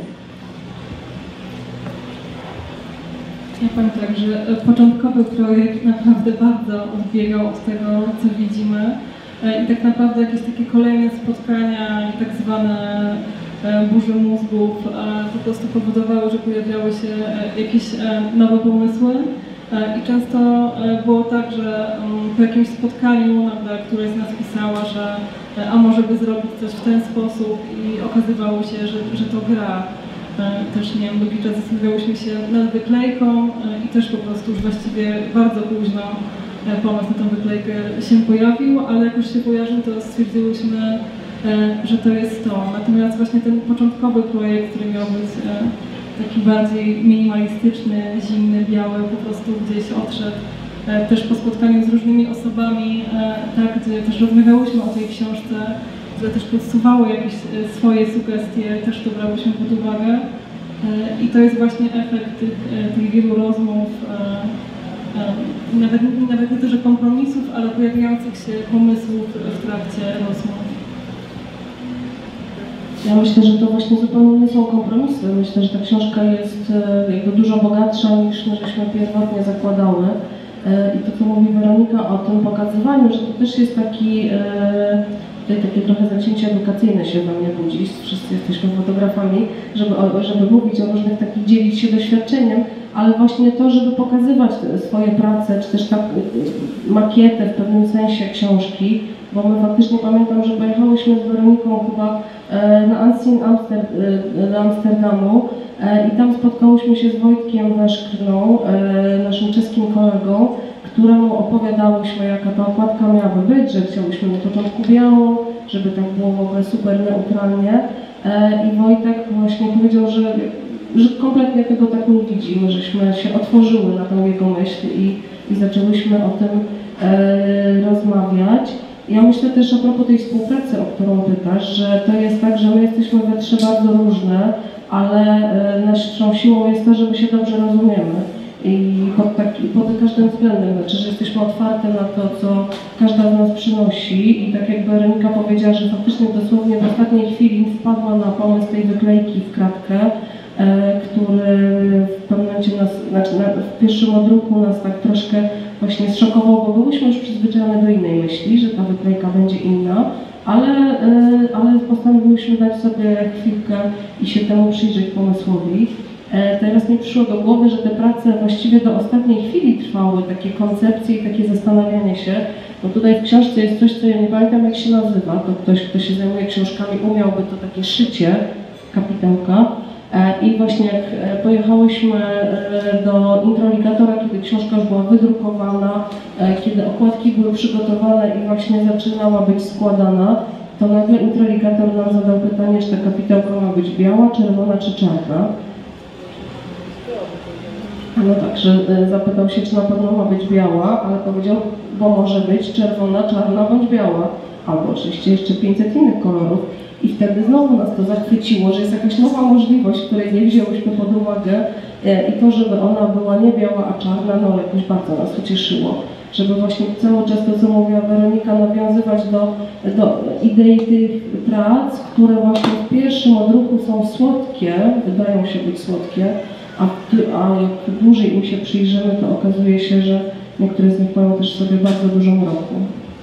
Ja powiem tak, że początkowy projekt naprawdę bardzo odbiegał od tego, co widzimy. I tak naprawdę jakieś takie kolejne spotkania i tak zwane burze mózgów po prostu powodowały, że pojawiały się jakieś nowe pomysły. I często było tak, że po jakimś spotkaniu nagle któraś z nas pisała, że a może by zrobić coś w ten sposób, i okazywało się, że, że to gra. Też nie wiem, długi czas zastanawiałyśmy się nad wyklejką i też po prostu już właściwie bardzo późno pomysł na tę wyklejkę się pojawił, ale jak już się pojawił, to stwierdziłyśmy, że to jest to. Natomiast właśnie ten początkowy projekt, który miał być taki bardziej minimalistyczny, zimny, biały, po prostu gdzieś odszedł. Też po spotkaniu z różnymi osobami, tak, gdzie też rozmawiałyśmy o tej książce, które też podsuwały jakieś swoje sugestie, też to brałyśmy pod uwagę. I to jest właśnie efekt tych, tych wielu rozmów, nawet, nawet nie to, że kompromisów, ale pojawiających się pomysłów w trakcie rozmów. Ja myślę, że to właśnie zupełnie nie są kompromisy. Myślę, że ta książka jest jakby dużo bogatsza niż my żeśmy pierwotnie zakładały. I to, co mówi Weronika o tym pokazywaniu, że to też jest taki, tutaj takie trochę zacięcie edukacyjne się we mnie budzi, wszyscy jesteśmy fotografami, żeby, żeby mówić o różnych takich, dzielić się doświadczeniem, ale właśnie to, żeby pokazywać swoje prace, czy też tak makietę w pewnym sensie książki, bo my faktycznie pamiętam, że pojechałyśmy z Weroniką chyba na Unseen Amster, do Amsterdamu i tam spotkałyśmy się z Wojtkiem Weszkrną, naszym czeskim kolegą, któremu opowiadałyśmy, jaka ta okładka miałaby być, że chciałyśmy na początku białą, żeby tak było w ogóle super neutralnie. I Wojtek właśnie powiedział, że, że kompletnie tego tak nie widzimy, żeśmy się otworzyły na tą jego myśl i, i zaczęłyśmy o tym e, rozmawiać. Ja myślę też a propos tej współpracy, o którą pytasz, że to jest tak, że my jesteśmy we trzy bardzo różne, ale e, naszą siłą jest to, że my się dobrze rozumiemy. I pod, tak, pod każdym względem, znaczy, że jesteśmy otwarte na to, co każda z nas przynosi i tak jak Weronika powiedziała, że faktycznie dosłownie w ostatniej chwili wpadła na pomysł tej wyklejki w kratkę, e, który w pewnym momencie nas, znaczy na, w pierwszym odruchu nas tak troszkę właśnie zszokował, bo byłyśmy już przyzwyczajone do innej myśli, że ta wyklejka będzie inna, ale, e, ale postanowiłyśmy dać sobie chwilkę i się temu przyjrzeć pomysłowi. Teraz mi przyszło do głowy, że te prace właściwie do ostatniej chwili trwały, takie koncepcje i takie zastanawianie się. Bo tutaj w książce jest coś, co ja nie pamiętam jak się nazywa, to ktoś, kto się zajmuje książkami, umiałby to takie szycie kapitanka. I właśnie jak pojechałyśmy do introligatora, kiedy książka już była wydrukowana, kiedy okładki były przygotowane i właśnie zaczynała być składana, to nagle introligator nam zadał pytanie, czy ta kapitałka ma być biała, czerwona czy czarna. No tak, że zapytał się, czy na pewno ma być biała, ale powiedział, bo może być czerwona, czarna bądź biała, albo oczywiście jeszcze pięćset innych kolorów. I wtedy znowu nas to zachwyciło, że jest jakaś nowa możliwość, której nie wzięłyśmy pod uwagę i to, żeby ona była nie biała, a czarna, no jakoś bardzo nas ucieszyło. Żeby właśnie cały czas to, co mówiła Weronika, nawiązywać do, do idei tych prac, które właśnie w pierwszym odruchu są słodkie, wydają się być słodkie, A, a jak dłużej im się przyjrzymy, to okazuje się, że niektóre z nich mają też w sobie bardzo dużo mroku.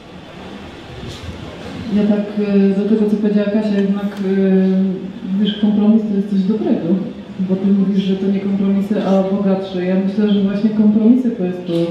Ja tak do tego, co powiedziała Kasia, jednak wiesz, kompromis to jest coś dobrego, bo ty mówisz, że to nie kompromisy, a bogatsze. Ja myślę, że właśnie kompromisy to jest to...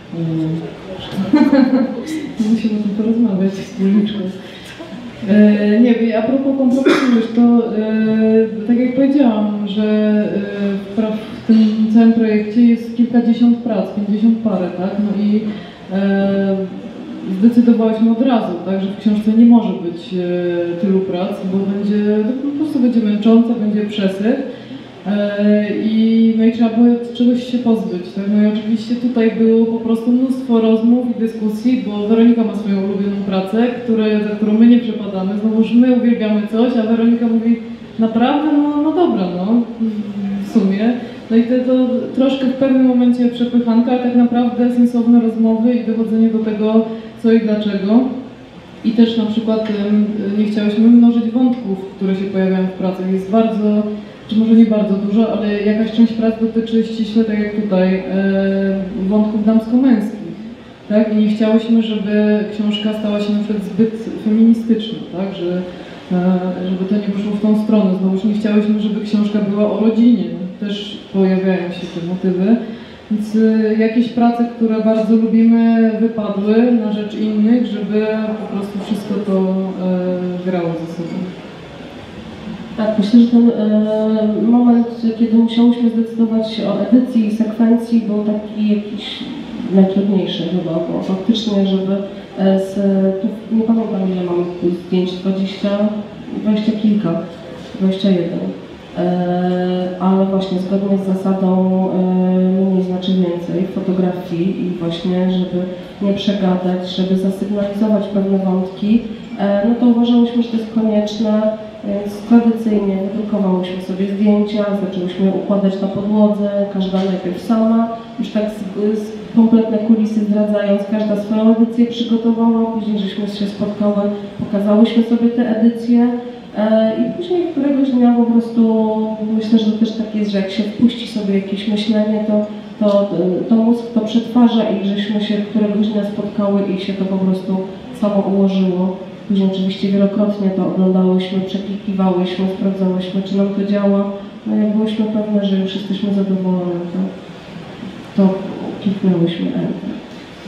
Musimy o tym porozmawiać z wspólniczką. E, nie wiem, a propos kompromisu, wiesz, to e, tak jak powiedziałam, że e, w tym całym projekcie jest kilkadziesiąt prac, pięćdziesiąt parę, tak? No i e, zdecydowałyśmy od razu, tak, że w książce nie może być e, tylu prac, bo będzie, no, po prostu będzie męczące, będzie przesyt. I, no i trzeba było czegoś się pozbyć. Tak? No i oczywiście tutaj było po prostu mnóstwo rozmów i dyskusji, bo Weronika ma swoją ulubioną pracę, które, za którą my nie przepadamy. Znowuż my uwielbiamy coś, a Weronika mówi naprawdę, no, no dobra, no w sumie. No i to, to troszkę w pewnym momencie przepychanka, ale tak naprawdę sensowne rozmowy i dochodzenie do tego, co i dlaczego. I też na przykład nie chciałyśmy mnożyć wątków, które się pojawiają w pracach. Jest bardzo, czy może nie bardzo dużo, ale jakaś część prac dotyczy ściśle, tak jak tutaj, e, wątków damsko-męskich. Tak? I nie chciałyśmy, żeby książka stała się na przykład zbyt feministyczna, tak? Że, e, żeby to nie poszło w tą stronę. Znowu nie chciałyśmy, żeby książka była o rodzinie. Też pojawiają się te motywy. Więc e, jakieś prace, które bardzo lubimy, wypadły na rzecz innych, żeby po prostu wszystko to e, grało ze sobą. Tak, myślę, że ten e, moment, kiedy musiałyśmy zdecydować o edycji i sekwencji, był taki jakiś najtrudniejsze chyba, bo faktycznie, żeby z, tu nie pamiętam ile mamy zdjęć, dwadzieścia, dwadzieścia kilka, dwadzieścia jeden. Ale właśnie zgodnie z zasadą mniej znaczy więcej fotografii i właśnie, żeby nie przegadać, żeby zasygnalizować pewne wątki, no to uważałyśmy, że to jest konieczne, więc tradycyjnie wydrukowałyśmy sobie zdjęcia, zaczęłyśmy układać na podłodze, każda najpierw sama, już tak z, z kompletne kulisy zdradzając, każda swoją edycję przygotowała, później żeśmy się spotkały, pokazałyśmy sobie te edycje. I później któregoś dnia po prostu, myślę, że to też tak jest, że jak się wpuści sobie jakieś myślenie, to, to, to mózg to przetwarza i żeśmy się któregoś dnia spotkały i się to po prostu samo ułożyło. Później oczywiście wielokrotnie to oglądałyśmy, przeklikiwałyśmy, sprawdzałyśmy, czy nam to działa. No jak byłyśmy pewne, że już jesteśmy zadowolone, to, to kliknęłyśmy Enter.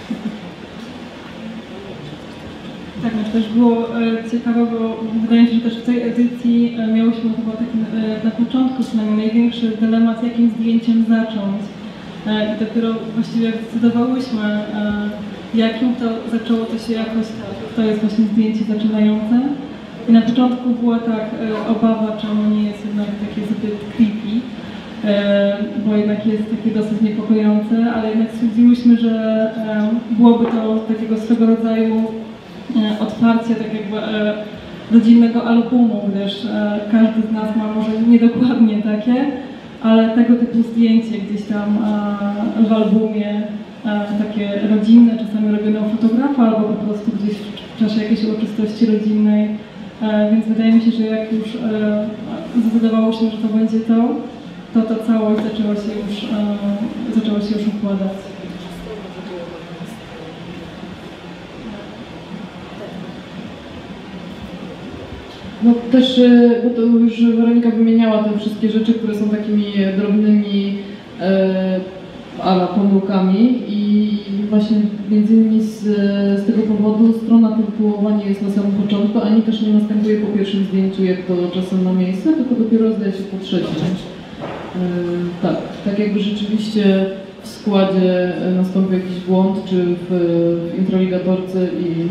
Tak, no to też było e, ciekawe, bo wydaje mi się, że też w tej edycji e, miałyśmy chyba taki e, na początku przynajmniej największy dylemat, jakim zdjęciem zacząć. E, I dopiero właściwie jak zdecydowałyśmy, e, jakim, to zaczęło to się jakoś tak. To jest właśnie zdjęcie zaczynające. I na początku była tak e, obawa, czy ono nie jest jednak takie zbyt creepy, e, bo jednak jest takie dosyć niepokojące, ale jednak stwierdziłyśmy, że e, byłoby to takiego swego rodzaju otwarcie tak jakby e, rodzinnego albumu, gdyż e, każdy z nas ma może niedokładnie takie, ale tego typu zdjęcie gdzieś tam e, w albumie, e, takie rodzinne, czasami robione u fotografa albo po prostu gdzieś w czasie jakiejś uroczystości rodzinnej, e, więc wydaje mi się, że jak już e, zdecydowało się, że to będzie to, to ta całość zaczęła się już, e, zaczęła się już układać. No też, bo to już Weronika wymieniała te wszystkie rzeczy, które są takimi drobnymi e, ala pomyłkami i właśnie między innymi z, z tego powodu strona tytułowa nie jest na samym początku, ani też nie następuje po pierwszym zdjęciu, jak to czasem ma miejsce, tylko dopiero zdaje się po trzecim. E, tak, tak jakby rzeczywiście w składzie nastąpił jakiś błąd, czy w, w introligatorce i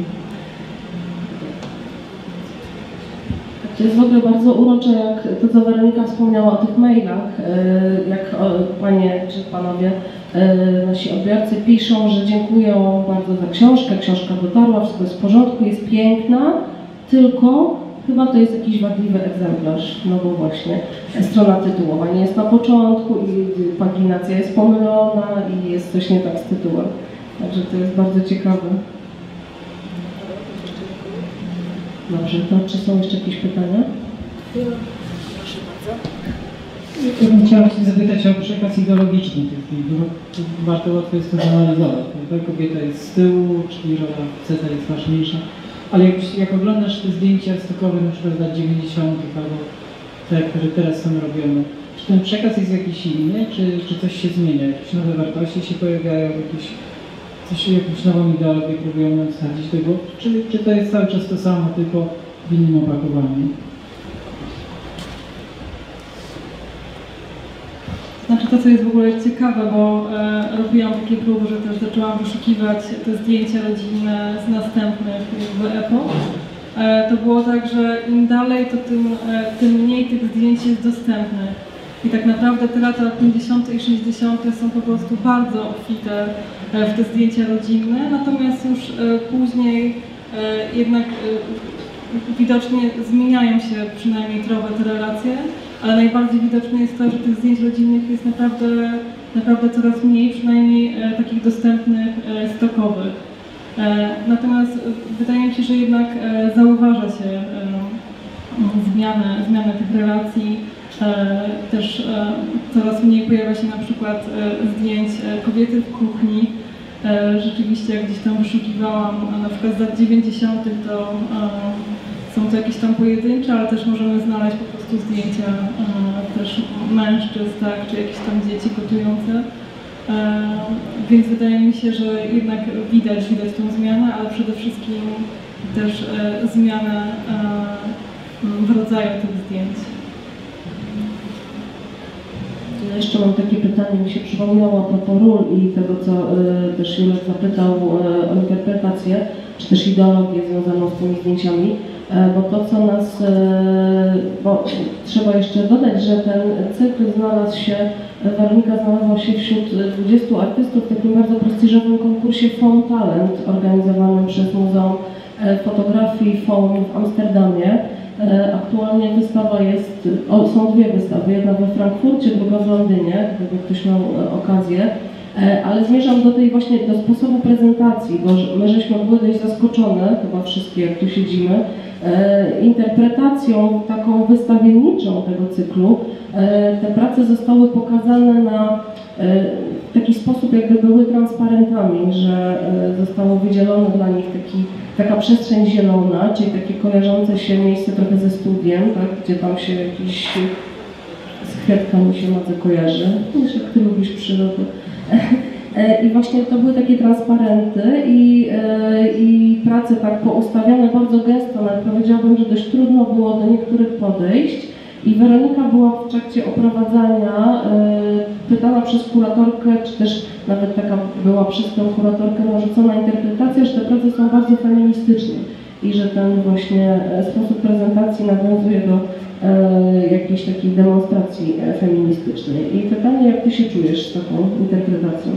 To jest w ogóle bardzo urocze, jak to, co Weronika wspomniała o tych mailach, jak panie czy panowie, nasi odbiorcy piszą, że dziękują bardzo za książkę, książka dotarła, wszystko jest w porządku, jest piękna, tylko chyba to jest jakiś wadliwy egzemplarz, no bo właśnie strona tytułowa nie jest na początku i paginacja jest pomylona i jest coś nie tak z tytułem. Także to jest bardzo ciekawe. Dobrze, to czy są jeszcze jakieś pytania? Proszę bardzo. Ja bym chciała się zapytać o przekaz ideologiczny tych filmów. Bardzo łatwo jest to zanalizować, prawda? Kobieta jest z tyłu, czyli rola faceta jest ważniejsza. Ale jak, jak oglądasz te zdjęcia stokowe na przykład z lat dziewięćdziesiątych albo te, które teraz są robione, czy ten przekaz jest jakiś inny, czy, czy coś się zmienia? Jakieś nowe wartości się pojawiają, jakieś coś, jakąś nową ideologię próbują nam wsadzić do głowy, czy, czy to jest cały czas to samo, tylko w innym opakowaniu? Znaczy to, co jest w ogóle ciekawe, bo e, robiłam takie próby, że też zaczęłam wyszukiwać te zdjęcia rodzinne z następnych jakby epok. E, to było tak, że im dalej, to tym, e, tym mniej tych zdjęć jest dostępnych. I tak naprawdę te lata pięćdziesiąte i sześćdziesiąte są po prostu bardzo obfite w te zdjęcia rodzinne, natomiast już później jednak widocznie zmieniają się przynajmniej trochę te relacje, ale najbardziej widoczne jest to, że tych zdjęć rodzinnych jest naprawdę, naprawdę coraz mniej, przynajmniej takich dostępnych, stokowych. Natomiast wydaje mi się, że jednak zauważa się zmianę, zmianę tych relacji. Też coraz mniej pojawia się na przykład zdjęć kobiety w kuchni. Rzeczywiście jak gdzieś tam wyszukiwałam, na przykład z lat dziewięćdziesiątych, to są to jakieś tam pojedyncze, ale też możemy znaleźć po prostu zdjęcia też mężczyzn, tak, czy jakieś tam dzieci gotujące. Więc wydaje mi się, że jednak widać, widać tą zmianę, ale przede wszystkim też zmianę w rodzaju tych zdjęć. Jeszcze jeszcze mam takie pytanie, mi się przypomniało a propos ról i tego, co y, też Julek zapytał y, o interpretację, czy też ideologię związaną z tymi zdjęciami, y, bo to, co nas, y, bo trzeba jeszcze dodać, że ten cykl znalazł się, Weronika znalazła się wśród dwudziestu artystów w takim bardzo prestiżowym konkursie Foam Talent organizowanym przez Muzeum Fotografii Foam w Amsterdamie. Aktualnie wystawa jest, o, są dwie wystawy, jedna we Frankfurcie, druga w Londynie, gdyby ktoś miał okazję, ale zmierzam do tej właśnie, do sposobu prezentacji, bo my żeśmy były dość zaskoczone, chyba wszystkie jak tu siedzimy, interpretacją taką wystawienniczą tego cyklu. Te prace zostały pokazane na w taki sposób, jakby były transparentami, że zostało wydzielone dla nich taki, taka przestrzeń zielona, czyli takie kojarzące się miejsce trochę ze studiem, tak, gdzie tam się jakiś z kwiatkami się madze kojarzy. Wiesz, jak ty lubisz przyrodę. I właśnie to były takie transparenty i, i prace tak poustawiane bardzo gęsto, nawet powiedziałabym, że dość trudno było do niektórych podejść. I Weronika była w trakcie oprowadzania y, pytana przez kuratorkę, czy też nawet taka była przez tę kuratorkę narzucona interpretacja, że te prace są bardzo feministyczne i że ten właśnie sposób prezentacji nawiązuje do y, jakiejś takiej demonstracji feministycznej. I pytanie, jak ty się czujesz z taką interpretacją?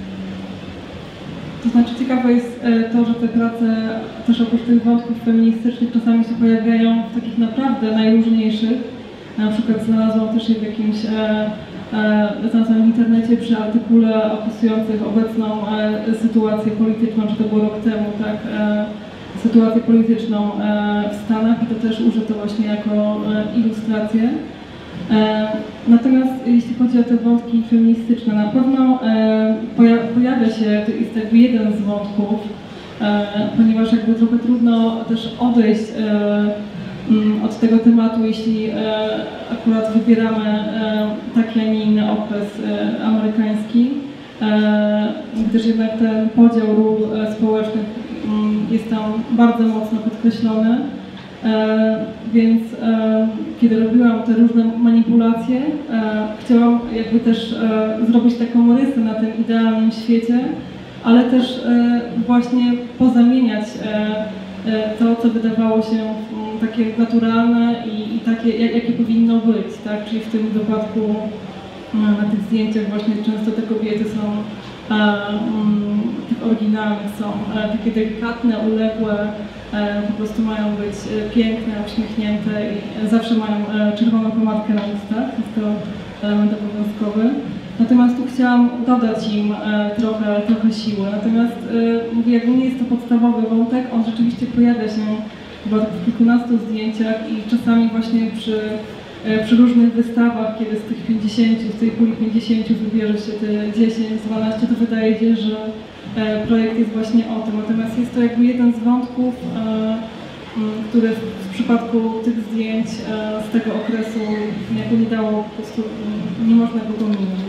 To znaczy ciekawe jest to, że te prace też oprócz tych wątków feministycznych czasami się pojawiają w takich naprawdę najróżniejszych. Na przykład znalazłam też je w jakimś, e, e, znalazłam w internecie przy artykule opisujących obecną e, sytuację polityczną, czy to było rok temu, tak, e, sytuację polityczną e, w Stanach i to też użyto właśnie jako e, ilustrację. E, natomiast jeśli chodzi o te wątki feministyczne, na pewno e, poja pojawia się, to jest jakby jeden z wątków, e, ponieważ jakby trochę trudno też odejść e, od tego tematu, jeśli e, akurat wybieramy e, taki, a nie inny okres e, amerykański, e, gdyż jednak ten podział ról e, społecznych m, jest tam bardzo mocno podkreślony, e, więc e, kiedy robiłam te różne manipulacje, e, chciałam jakby też e, zrobić taką rysę na tym idealnym świecie, ale też e, właśnie pozamieniać e, to, co wydawało się takie naturalne i, i takie, jak, jakie powinno być, tak? Czyli w tym wypadku na tych zdjęciach właśnie często te kobiety są, um, tych oryginalnych są e, takie delikatne, uległe, e, po prostu mają być piękne, uśmiechnięte i zawsze mają e, czerwoną pomadkę na ustach, jest to element obowiązkowy. Natomiast tu chciałam dodać im e, trochę, trochę siły, natomiast e, mówię, jakby nie jest to podstawowy wątek, on rzeczywiście pojawia się chyba w kilkunastu zdjęciach i czasami właśnie przy, e, przy różnych wystawach, kiedy z tych pięćdziesięciu, z tej puli pięćdziesięciu wybierze się te dziesięć, dwanaście, to wydaje się, że e, projekt jest właśnie o tym. Natomiast jest to jakby jeden z wątków, e, który w przypadku tych zdjęć e, z tego okresu jakby nie dało, po prostu nie można go pominąć.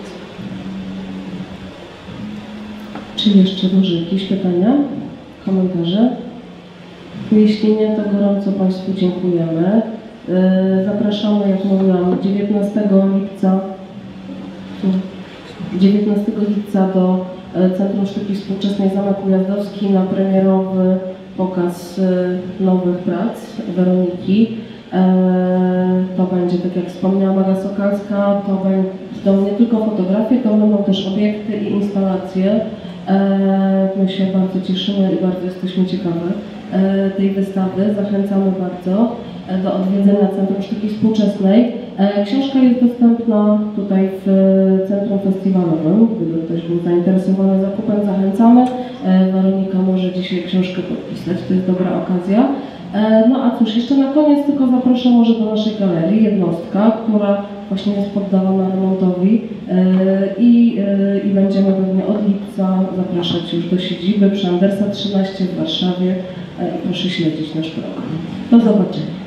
Czy jeszcze może jakieś pytania, komentarze? Jeśli nie, to gorąco Państwu dziękujemy. Zapraszamy, jak mówiłam, dziewiętnastego lipca, dziewiętnastego lipca do Centrum Sztuki Współczesnej Zamek Ujazdowski na premierowy pokaz nowych prac Weroniki. To będzie, tak jak wspomniała Maga Sokalska, to będą nie tylko fotografie, to będą też obiekty i instalacje. My się bardzo cieszymy i bardzo jesteśmy ciekawe tej wystawy. Zachęcamy bardzo do odwiedzenia Centrum Sztuki Współczesnej. Książka jest dostępna tutaj w Centrum Festiwalowym. Gdyby ktoś był zainteresowany zakupem, zachęcamy. Weronika może dzisiaj książkę podpisać, to jest dobra okazja. No a cóż, jeszcze na koniec tylko zaproszę może do naszej galerii jednostka, która właśnie jest poddawana remontowi i, i będziemy pewnie od lipca zapraszać już do siedziby przy Andersa trzynaście w Warszawie i proszę śledzić nasz program. Do zobaczenia.